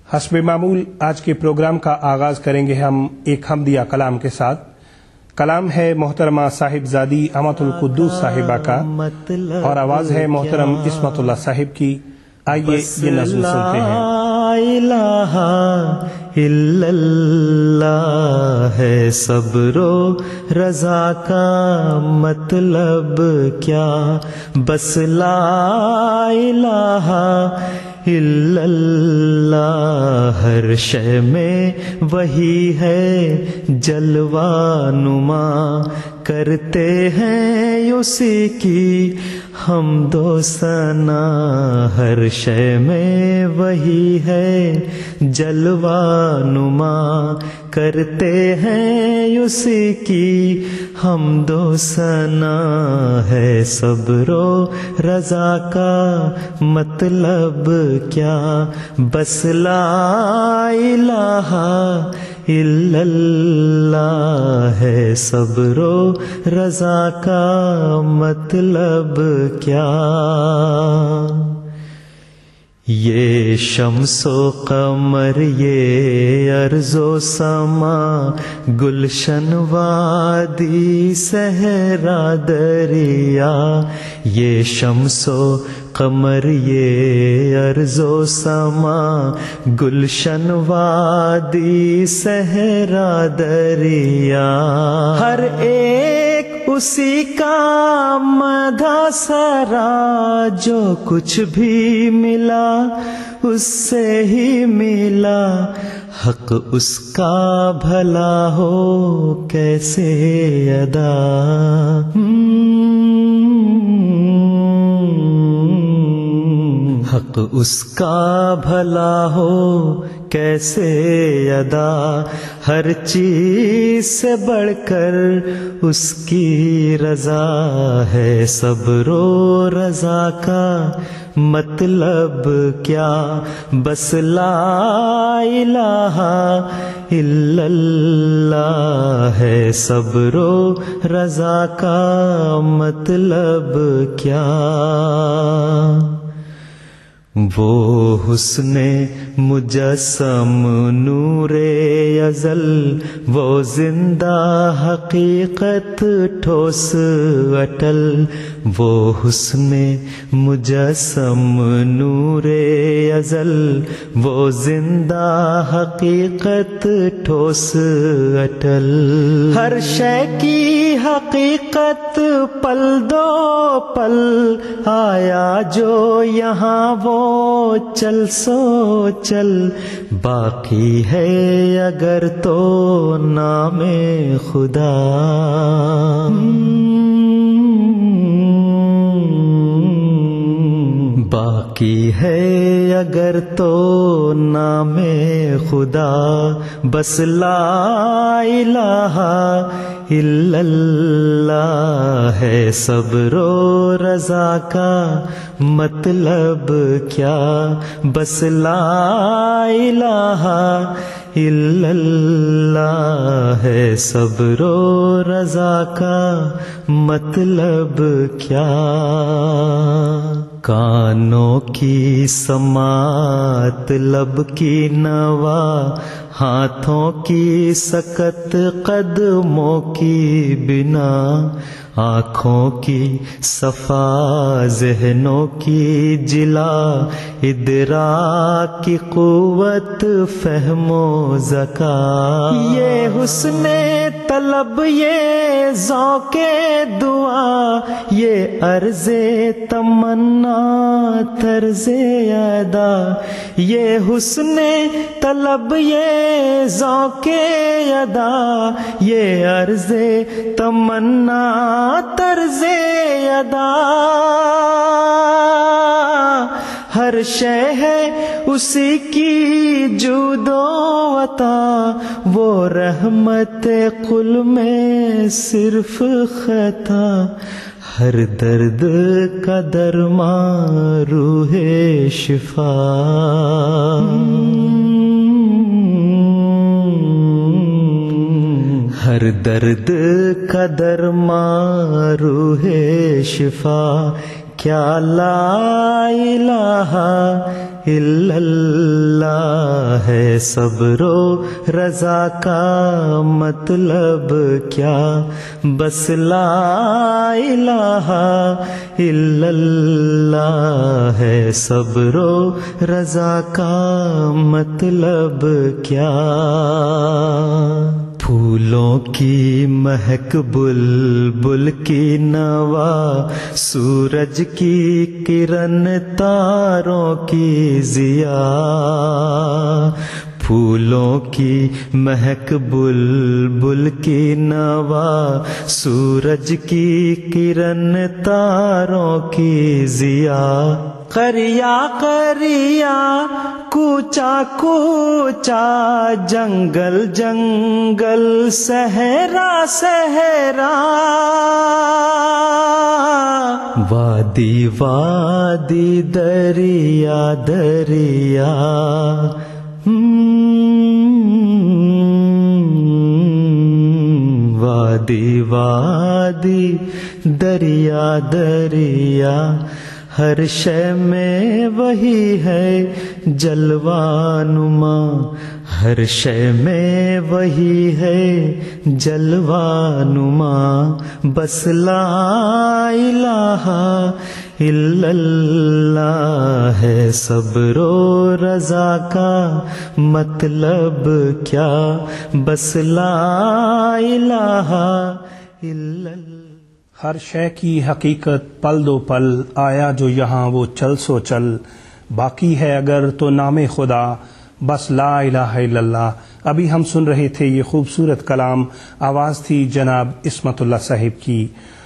حسب معمول آج کے پروگرام کا آغاز کریں گے ہم ایک حمدیہ کلام کے ساتھ۔ کلام ہے محترمہ صاحب زادی امت القدوس صاحبہ کا اور آواز ہے محترم عصمت اللہ صاحب کی۔ آئیے یہ نظم سنتے ہیں۔ لا الہ الا اللہ ہے صبر و رضا کا مطلب کیا، بس لا الہ الا اللہ ہر شے میں وہی ہے جلوہ نما، کرتے ہیں اسی کی حمد و ثنا، ہر شے میں وہی ہے جلوہ نما، کرتے ہیں اسی کی حمد و ثنا، ہے صبر و رضا کا مطلب کیا، بس لا الہ الا اللہ ہے صبر و رضا کا مطلب کیا۔ یہ شمس و قمر، یہ ارض و سما، گلشن وادی صحرا دریا، یہ شمس و قمر، یہ ارض و سما، گلشن وادی صحرا دریا، ہر ایک اسی کا مدح سرا، جو کچھ بھی ملا اس سے ہی ملا، حق اس کا بھلا ہو کیسے ادا، حق اس کا بھلا ہو کیسے ادا، ہر چیز سے بڑھ کر اس کی رضا، ہے صبر و رضا کا مطلب کیا، بس لا الہ الا اللہ ہے صبر و رضا کا مطلب کیا۔ وہ حسن مجسم نور ازل، وہ زندہ حقیقت ٹھوس اٹل، وہ حسن مجسم نور ازل، وہ زندہ حقیقت ٹھوس اٹل، ہر شے کی حقیقت پل دو پل، آیا جو یہاں وہ چل سو چل، باقی ہے اگر تو نام خدا، باقی ہے اگر تو نام خدا، بس لا الہ الا اللہ ہے صبر و رضا کا مطلب کیا، بس لا الہ الا اللہ ہے صبر و رضا کا مطلب کیا۔ کانوں کی سماعت، لب کی نوا، ہاتھوں کی سکت، قدموں کی بنا، آنکھوں کی صفا، ذہنوں کی جلا، ادراک کی قوت، فہم و ذکا، یہ حسن طلب، یہ ذوق دعا، یہ عرض تمنا، طرز ادا، یہ حسن طلب، یہ ذوق ادا، یہ عرض تمنا، طرز ادا، ہر شے ہے اسی کی جود و عطا، وہ رحمت قل میں صرف خطا، ہر درد کا درمان روح شفا، ہر درد کا درمان روح شفا، کیا لا الہ الا اللہ ہے صبر و رضا کا مطلب کیا، بس لا الہ الا اللہ ہے صبر و رضا کا مطلب کیا۔ پھولوں کی مہک بلبل کی نوا، سورج کی کرن تاروں کی ضیا، پھولوں کی مہک بلبل کی نوا، سورج کی کرن تاروں کی ضیا، قریا قریا کوچا کوچا، جنگل جنگل صحرا صحرا، وادی وادی دریا دریا، وادی وادی دریا دریا، ہر شے میں وہی ہے جلوہ نما، ہر شے میں وہی ہے جلوہ نما، بس لا الہ الا اللہ ہے صبر و رضا کا مطلب کیا، بس لا الہ الا اللہ۔ ہر شے کی حقیقت پل دو پل، آیا جو یہاں وہ چل سو چل، باقی ہے اگر تو نام خدا، بس لا الہ الا اللہ۔ ابھی ہم سن رہے تھے یہ خوبصورت کلام، آواز تھی جناب عصمت اللہ صاحب کی۔